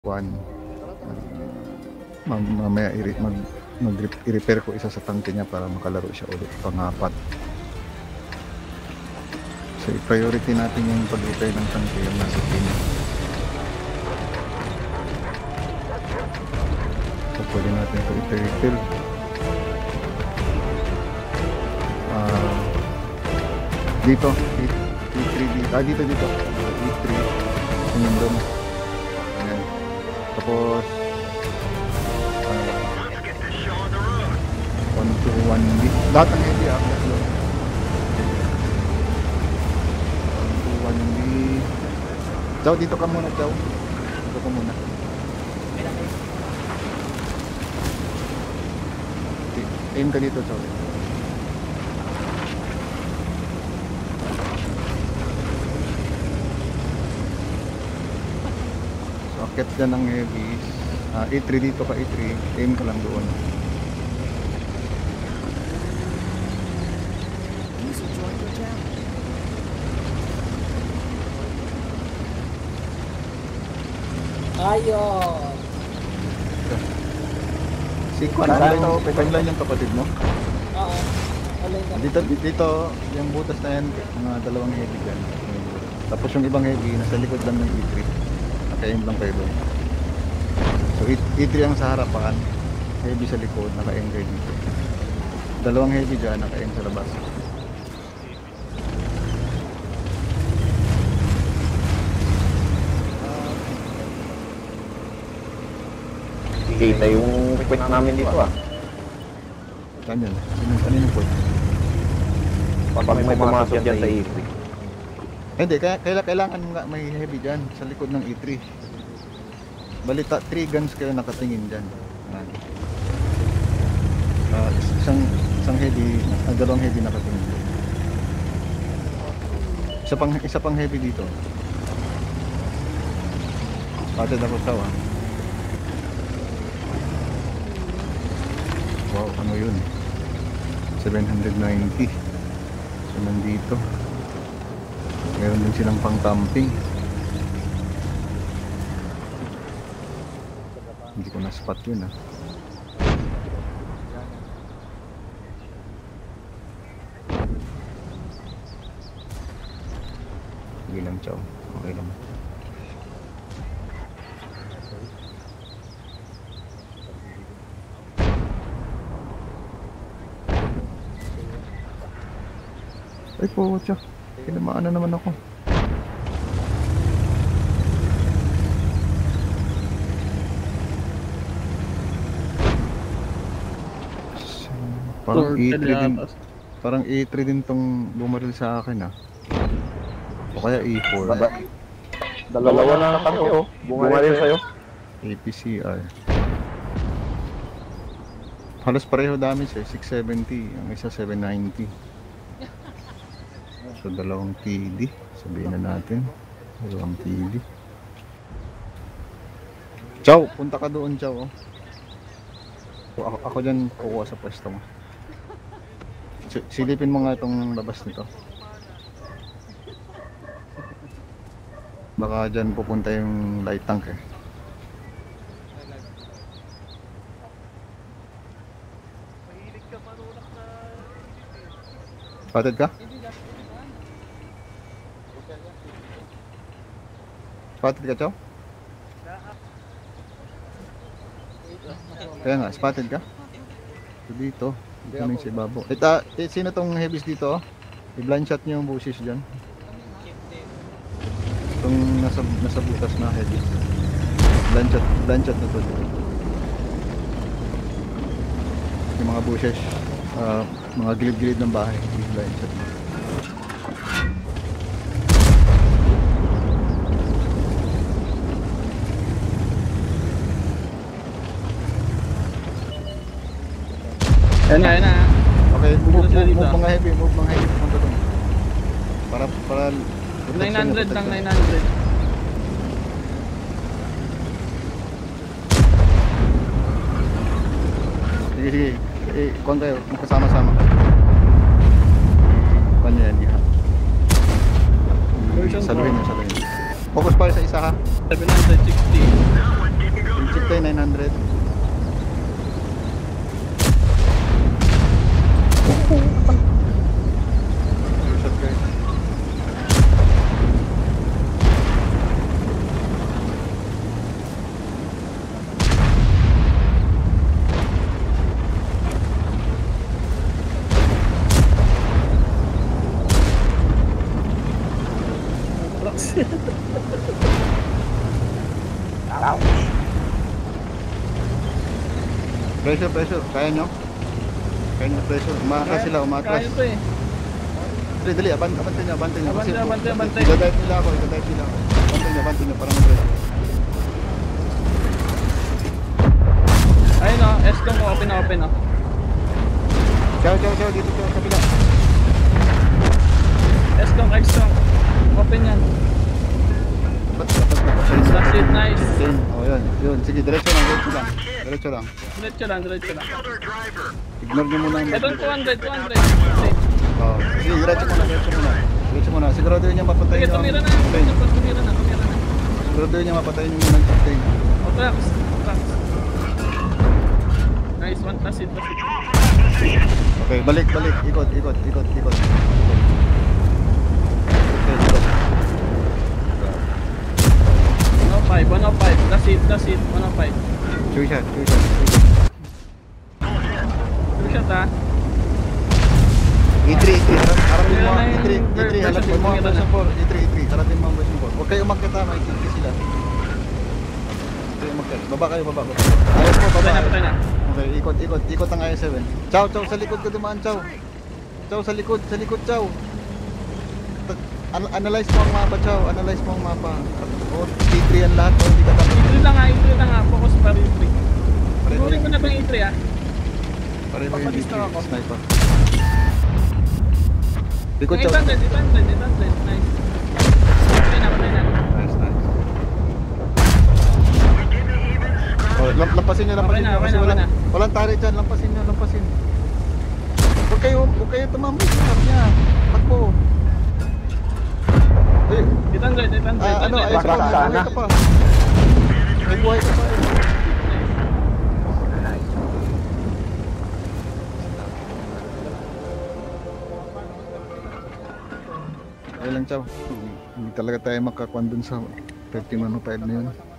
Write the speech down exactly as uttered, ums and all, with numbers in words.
One. Mam mamaya i mag mag i-repair ko isa sa tangke niya para makalaro siya ulit pang-apat. So i-priority natin yung pag-repair ng tangke yung nasa pin. So pwede natin ito i-refill. Uh, dito, E three dito, ah dito dito, E three, yun doon. Ayan. Tapos one to one B. Lahat ng heavy ah. one to one B. Chow, dito ka muna, Chow. Dito ka muna. Aim ka dito, Chow. So, akit dyan ng heavy. Uh, E three dito ka, E three. Aim ka lang doon. Ayun. Si Kwan, online, online yung kapatid mo? Oo. Online ka. Dito, dito, yung butas na yan, mga dalawang heavy dyan. Tapos yung ibang heavy, nasa likod lang ng E three. Naka-aim lang kayo doon. So E three ang sa harapan, heavy sa likod, naka-aim kayo dito. Dalawang heavy dyan, naka-aim sa labas. Kita yung point namin dito ah. Saan yan? Saan yung point? Pag may pumasok dyan sa E three. Hindi, kaya kailangan nga may heavy dyan sa likod ng E three. Balita, three guns kayo nakatingin dyan. Uh, isang, isang heavy, uh, dalawang heavy nakatingin dyan. Isa pang, isa pang heavy dito. Spotted ako sa ah. Wow, ano yun? seven ninety. So nandito. Meron din silang pang camping. Hindi ko na spot yun ah. Sige lang, Chow. Okay lang. Ay po, Chow. Kinamaan na naman ako. Parang E three din. Parang E three din tong bumaril sa akin ah. O kaya E four. Dalawa na kami oh. Bumaril sa'yo. A P C R. Halos pareho damage eh. six seventy. Ang isa seven ninety. So dalawang T D. Sabihin na natin. Dalawang T D. Chow! Punta ka doon, Chow. Oh. Ako, ako dyan kukuha sa pwesto mo. Silipin mo nga itong labas nito. Baka dyan pupunta yung light tank eh. Spotted ka? Spotted ka, Chow? Kaya nga, spotted ka? So dito, dito na yung si Babo. Ito, eh, sino tong heavies dito? Oh? I-blind shot nyo yung bushes dyan. Itong nasa, nasa butas na heavies. Blind shot, blind shot na to. Yung mga bushes, uh, mga gilid-gilid ng bahay. Blind shot. Yan na, yan na. Okay, move, move, move mga heavy, move mga heavy punta doon. Para, para... nine hundred lang, nine hundred. Sige, sige. Eh, kuhan kayo, magkasama-sama. Kuhan nyo yan, diha. Saluhin nyo, saluhin nyo. Focus pa sa isa ha. seven sixty. tayo nine hundred. Shot guys. Pressure, pressure. Kaya nyo? Kaya nyo pressure. Umaatras sila, umaatras. Kaya to eh. Dali, dali. Abante, abante nyo, abante nyo. Abante, Kasi- abante, abante. Idadive nila ako, idadive nila ako. Abante nyo, abante nyo. Para mag-pressure. Ayun o, S-Kong ko, open na open o. Ciao, ciao, ciao. Dito, ciao. Kabila. S-Kong, X-Kong. Open yan. Dapat, dapat, dapat. That's it, nice. Same. Oh, yun. Yun. Sige, diretso lang, diretso lang. Diretso lang. Diretso lang, diretso lang. Ignore nyo muna. ang- Ito two hundred, two hundred. Oh, sige, diretso muna, diretso muna. Diretso muna. Siguraduhin nyo mapatayin Sige, nyo ang tumira na. captain. Tumira na, tumira na. Siguraduhin nyo mapatayin nyo muna ang captain. O, tracks. Tracks. Nice one, that's it, that's it. Okay, balik, balik. Ikot, ikot, ikot, ikot. Okay, ikot. one oh five, one oh five. That's it, that's it. one oh five. Two shot, two shot, two shot. Two shot ha. E three, E three. Harapin mo, Meron na E three, yung E three. version Harapin mo ang four, version four. E three, E three. Harapin mo ang version four. Huwag kayo umakyat ha, makikita sila. Huwag kayo umakyat. Baba kayo, baba, baba. Ayos po, baba. Patay na, patay na. Okay, ikot, ikot, ikot ang I seven. Chow, chow, sa likod ka dumaan, chow. Chow, sa likod, sa likod, chow. Ta- an- analyze mo ang mapa, chow. Analyze mo ang mapa. O, E three yan lahat, o hindi ka tapos. E three lang ha, E three lang ha. Focus pa rin E three. Pareho Sigurin yung ko na itong E three ha. Pareho yung Papalis na ako. sniper. Likod, Yung chow. eight hundred, eight hundred, eight hundred. Nice. Patay na, patay na. Nice, nice. Oh, lamp lampasin nyo, lampasin Okay na, nyo. okay Kasi na, walang, okay na. walang tari dyan, lampasin nyo, lampasin. Huwag kayo, huwag kayo tumambay. Sarap niya. Takbo. Eh, eight hundred, eight hundred. ah, ano, ayos pa, may Sana. buhay ka pa. May buhay ka pa. eh. Ayun lang, chow. Hindi talaga tayo makakuan dun sa thirty one oh five na yun.